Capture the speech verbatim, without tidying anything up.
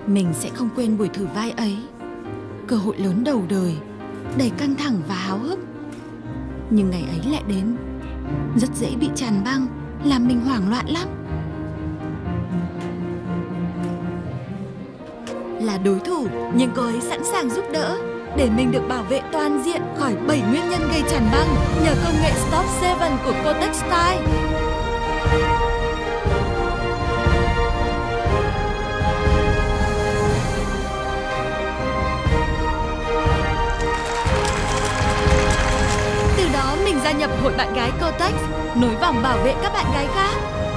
Mình sẽ không quên buổi thử vai ấy. Cơ hội lớn đầu đời, đầy căng thẳng và háo hức. Nhưng ngày ấy lại đến, rất dễ bị tràn băng, làm mình hoảng loạn lắm. Là đối thủ, nhưng cô ấy sẵn sàng giúp đỡ để mình được bảo vệ toàn diện khỏi bảy nguyên nhân gây tràn băng nhờ công nghệ Stop bảy của Kotex Style. Từ đó mình gia nhập hội bạn gái Kotex, nối vòng bảo vệ các bạn gái khác.